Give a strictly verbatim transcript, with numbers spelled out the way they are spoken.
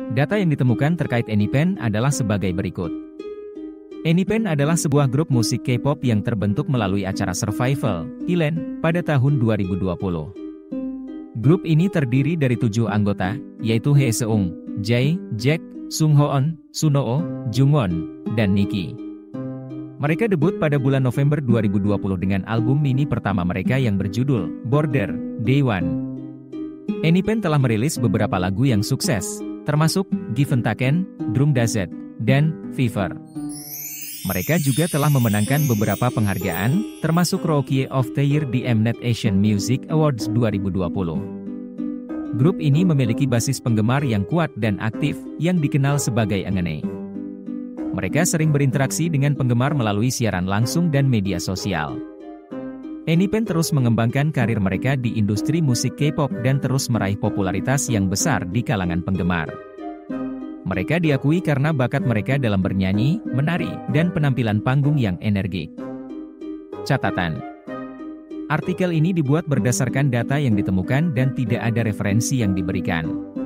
Data yang ditemukan terkait Anypen adalah sebagai berikut. Anypen adalah sebuah grup musik K-pop yang terbentuk melalui acara Survival Island pada tahun dua ribu dua puluh. Grup ini terdiri dari tujuh anggota, yaitu Haeseung, Jae, Jack, Sunghoon, Sunoo, Jungwon, dan Nikki. Mereka debut pada bulan November dua ribu dua puluh dengan album mini pertama mereka yang berjudul Border, Day One. Anypen telah merilis beberapa lagu yang sukses, termasuk Given Taken, Drum Dazet, dan Fever. Mereka juga telah memenangkan beberapa penghargaan, termasuk Rookie of the Year di Mnet Asian Music Awards dua ribu dua puluh. Grup ini memiliki basis penggemar yang kuat dan aktif, yang dikenal sebagai Angene. Mereka sering berinteraksi dengan penggemar melalui siaran langsung dan media sosial. Anypen terus mengembangkan karir mereka di industri musik K-pop dan terus meraih popularitas yang besar di kalangan penggemar. Mereka diakui karena bakat mereka dalam bernyanyi, menari, dan penampilan panggung yang energik. Catatan: artikel ini dibuat berdasarkan data yang ditemukan dan tidak ada referensi yang diberikan.